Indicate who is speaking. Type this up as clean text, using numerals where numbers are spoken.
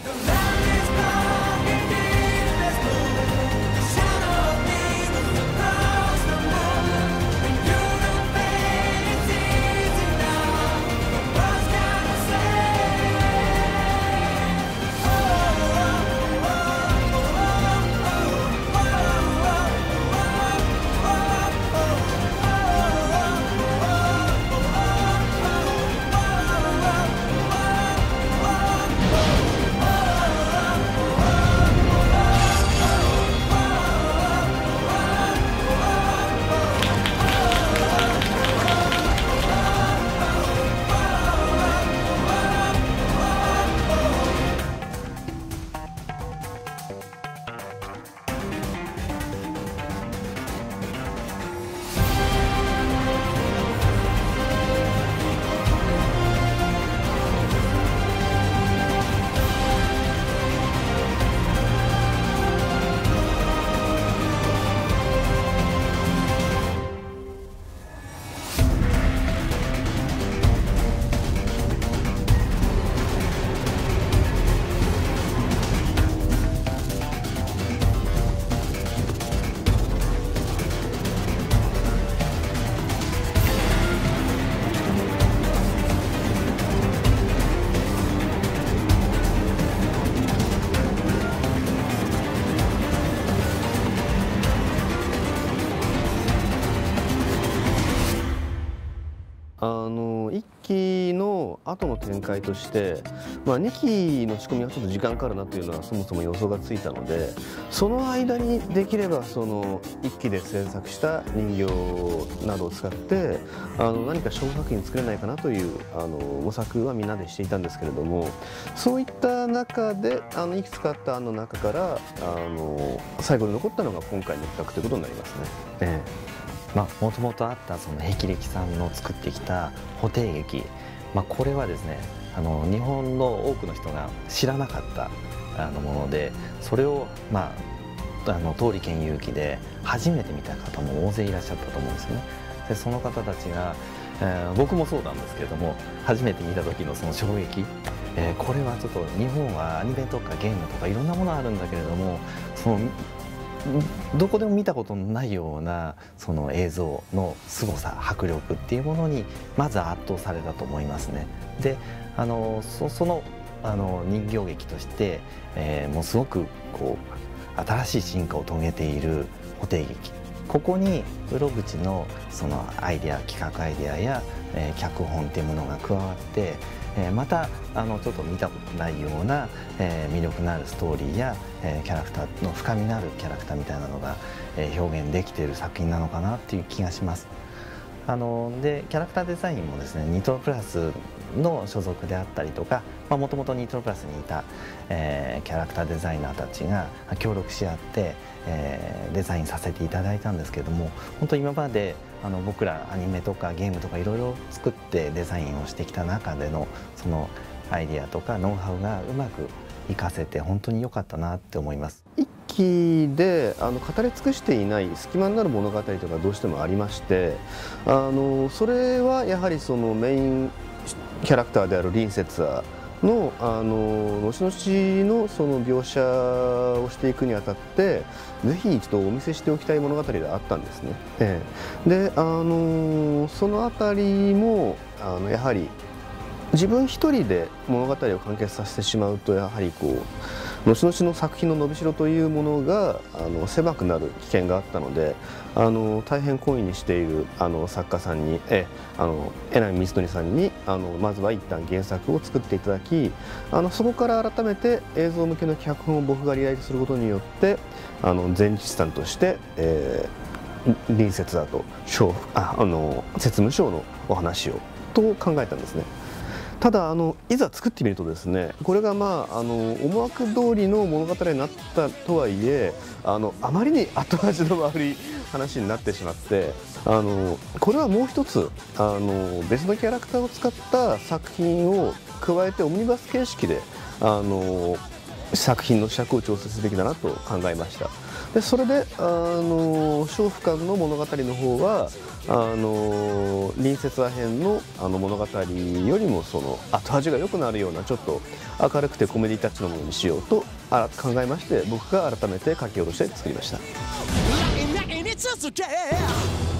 Speaker 1: 1期の後の展開として、2期の仕込みはちょっと時間かかるなというのはそもそも予想がついたので、その間にできればその1期で制作した人形などを使って何か小作品作れないかなという模索はみんなでしていたんですけれども、そういった中でいくつかあった案の中から最後に残ったのが今回の企画ということになりますね。
Speaker 2: もともとあったその霹靂さんの作ってきた布袋劇、これはですね日本の多くの人が知らなかったもので、それを桃李剣遊記で初めて見た方も大勢いらっしゃったと思うんですよね。でその方たちが、僕もそうなんですけれども、初めて見た時のその衝撃、これはちょっと日本はアニメとかゲームとかいろんなものあるんだけれども、そのどこでも見たことのないようなその映像の凄さ迫力っていうものにまず圧倒されたと思いますね。でその人形劇として、もうすごくこう新しい進化を遂げている布袋劇、ここに室伏のそのアイデア、企画アイデアや、脚本っていうものが加わって、またちょっと見たことないような、魅力のあるストーリーや、キャラクターの深みのあるキャラクターみたいなのが、表現できている作品なのかなっていう気がします。でキャラクターデザインもですね、ニトロプラスの所属であったりとか、もともとニトロプラスにいた、キャラクターデザイナーたちが協力し合って、デザインさせていただいたんですけれども、本当今まで僕らアニメとかゲームとかいろいろ作ってデザインをしてきた中でのそのアイデアとかノウハウがうまく活かせて本当に良かったなって思います。
Speaker 1: 1期で語り尽くしていない隙間になる物語とかどうしてもありまして、それはやはりそのメインキャラクターである林雪アの後々のその描写をしていくにあたってぜひ一度お見せしておきたい物語であったんですね。でそのあたりもやはり自分一人で物語を完結させてしまうと、やはりこう後々の作品の伸びしろというものが狭くなる危険があったので、大変懇意にしている作家さんに榎並光則さんにまずは一旦原作を作っていただき、そこから改めて映像向けの脚本を僕がリライトすることによって前日さんとして、隣接だと節務賞のお話をと考えたんですね。ただいざ作ってみるとですね、これが思惑通りの物語になったとはいえあまりに後味の悪い話になってしまって、これはもう一つ別のキャラクターを使った作品を加えてオムニバス形式で作品の尺を調整すべきだなと考えました。 でそれで娼婦間の物語の方は隣接和編の物語よりもその後味が良くなるようなちょっと明るくてコメディタッチのものにしようと考えまして、僕が改めて書き下ろして作りました。